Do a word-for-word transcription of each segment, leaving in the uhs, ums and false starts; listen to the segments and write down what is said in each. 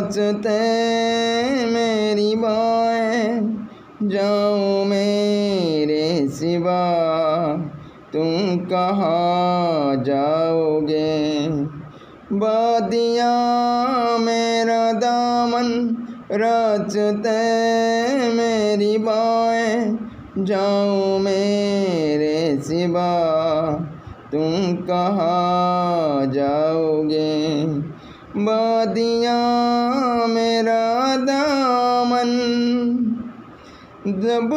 रास्ते मेरी बाएं जाऊँ मेरे सिवा तुम कहाँ जाओगे। वादियाँ मेरा दामन रास्ते मेरी बाएं जाऊँ मेरे सिवा तुम कहाँ जाओगे। वादियाँ मेरा दामन जब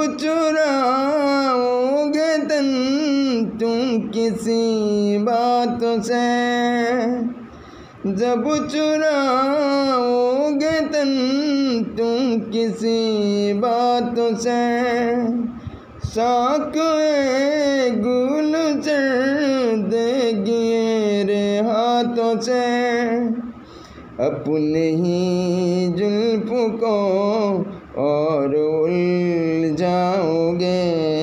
चुराओगे तन तुम किसी बात से, जब चुराओगे तन तुम किसी बात से, साक ए गुल चढ़ देगी रे हाथों से, अपने ही जुल्फ को और उलझाओगे।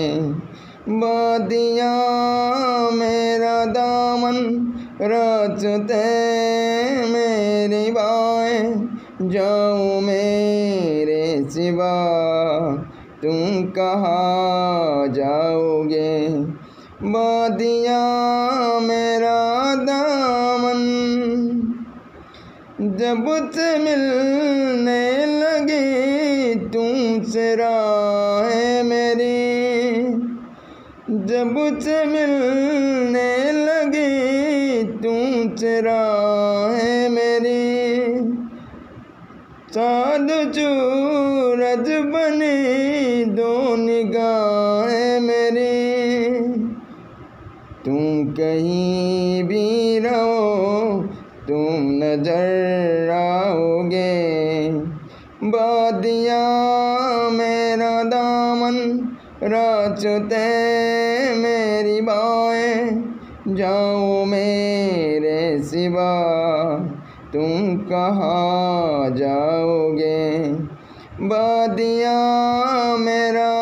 वादियाँ मेरा दामन रास्ते मेरी बाएं जाऊँ मेरे सिवा तुम कहाँ जाओगे। वादियाँ मेरा दामन जब से मिलने लगी तुमसे राहें मेरी, जब से मिलने लगी तुमसे राहें मेरी, चाँद सूरज बनी दो निगाहें मेरी। तुम कहीं भी रहो तुम नजर आओगे। वादियाँ मेरा दामन रास्ते मेरी बाएं जाऊँ मेरे सिवा तुम कहाँ जाओगे। वादियाँ मेरा